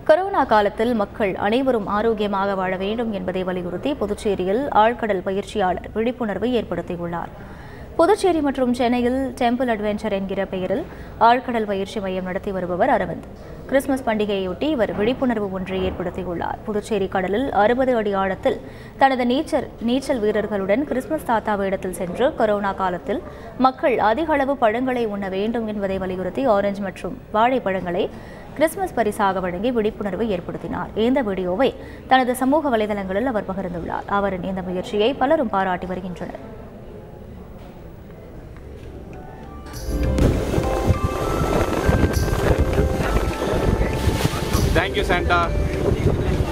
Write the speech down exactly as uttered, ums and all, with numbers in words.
Corona காலத்தில் மக்கள் அனைவரும் ஆரோக்கியமாக வாழ வேண்டும் என்பதை வலியுறுத்தி புதுச்சேரியில் ஆழ்கடல் பயிற்சியாளர் விழிப்புணர்வை ஏற்படுத்தியுள்ளார். புதுச்சேரி மற்றும் சென்னையில் டெம்பிள் அட்வென்ச்சர் என்கிற பெயரில் ஆழ்கடல் பயிற்சி மையம் நடத்தி வருபவர் அரவிந்த். கிறிஸ்துமஸ் பண்டிகையொட்டி இவர் விழிப்புணர்வு ஒன்றை ஏற்படுத்தியுள்ளார். புதுச்சேரி கடலில் அறுபது அடி ஆழத்தில் தனது நீச்சல் நீச்சல் வீரர்களுடன் கிறிஸ்துமஸ் தாத்தா வேடத்தில் சென்று கொரோனா காலத்தில் மக்கள் அதிக அளவு பழங்களை உண்ண வேண்டும் என்பதை வலியுறுத்தி ஆரஞ்சு மற்றும் வாழைப்பழங்களை கிறிஸ்துமஸ் பரிசாக வழங்கி விழிப்புணர்வை ஏற்படுத்தினார். இந்த வீடியோவை தனது சமூக வலைதளங்களில் அவர் பகிர்ந்துள்ளார். அவரின் இந்த முயற்சியை பலரும் பாராட்டி வருகின்றனர். Thank you, Santa.